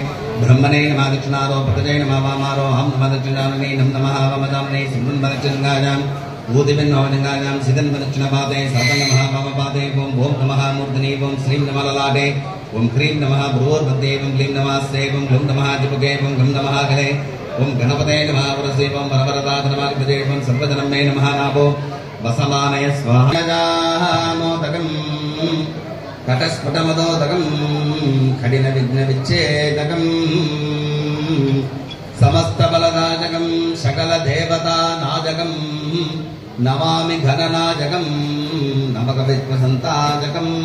ब्रह्मणे नमः दक्षिणारोपतये नमः वामारोहं नमः दक्षिणामने नमः वामदामने सिंहन्मदक्षिणगायां भूतिविन्नवलिङ्गायां सिदन्मदक्षिणपादे सातनमः वामपादे ओं नमः मूर्धने ओं श्रीं नमः ललाटे ओं ह्रीं नमः भ्रुवोर्मध्ये ओं क्लीं नमः श्रे ओं ग्लुं नमः जिपुगे ओं गं नमः गले ओं गणपते नमः वरसे ओं वरवरदात नमः कृते ओं सर्वजनं मे नमः नाभो वसमानय स्वाहा मोदकम् घटस्फुटमदोदकम् खडिनविघ्नविच्छेदकम् समस्तबलराजकम् सकलदेवतानाजकम् नमामि घननाजकम् नमकविद्वसन्ताजकम्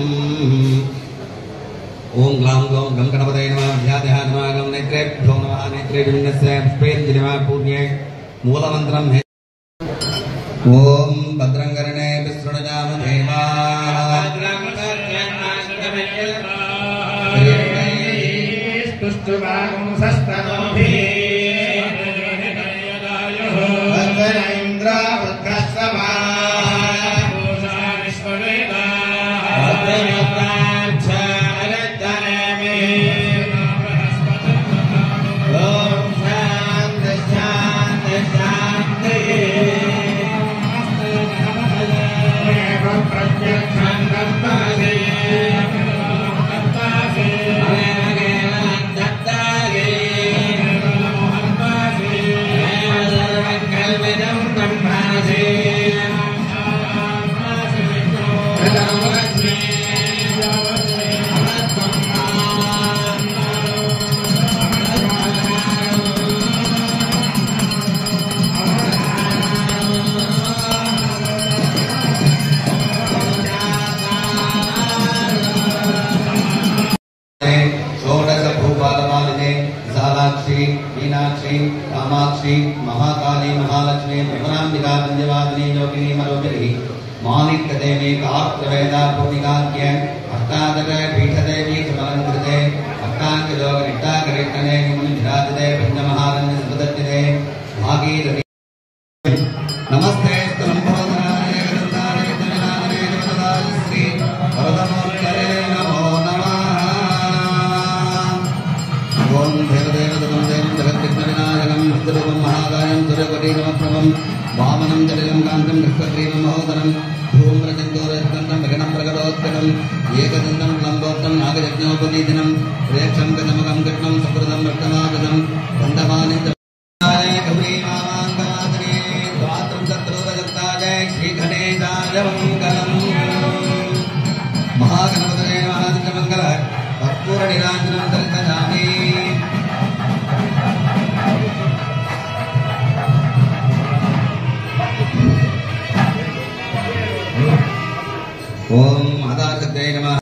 ओं ग्लां गौं गं गणपतये नमः ध्यातः नमः गं नेत्रेभ्यो नमः नेत्रेभिन्नस्य पुष्पेन्द्रियः पूर्ण्ये मूलमन्त्रं ओं भद्रं कर्णे विष्णुजाम देवाः स्तुष्टुवागुं सस्तनोभिः मीनाक्षी कामाक्षी महाकाली महालक्ष्मी भुवनाम्बिका वंद्यवादिनी योगिनी मनोजरी माणिक्यदेवी कात्रवेदा पूर्णिकाख्य अष्टादश पीठदेवी समलंकृते अष्टांगयोग निष्ठाकरीर्तने मुनिराजते पंचमहारण्य सुपदच्चिते भागीरथी नमस्ते स्तंभोधराय गरुडाय गरुडाय गरुडाय श्री वरदमूर्तये नमो नमः ओम देवदेवदं देवं जगद्विघ्नविनायकं हस्तरूपं महाकायं सूर्यकोटिसमप्रभं वामनं जटिलं कान्तं कृष्णग्रीवं महोदरं धूम्रचन्दोरस्कन्दं विघ्नं प्रकटोत्कटं एकदन्तं लम्बोक्तं नागयज्ञोपवीदिनं प्रेक्षं गतमुखं कृष्णं सुकृतं रक्तमागतं दण्डमानिं गौरी मामाङ्गमादने द्वात्रं शत्रुरजत्ताय श्रीगणेशाय मङ्गलम् महागणपतये महादित्यमङ्गल कर्पूरनिराजनं दर्शयामि ओम आधारशक्तये नमः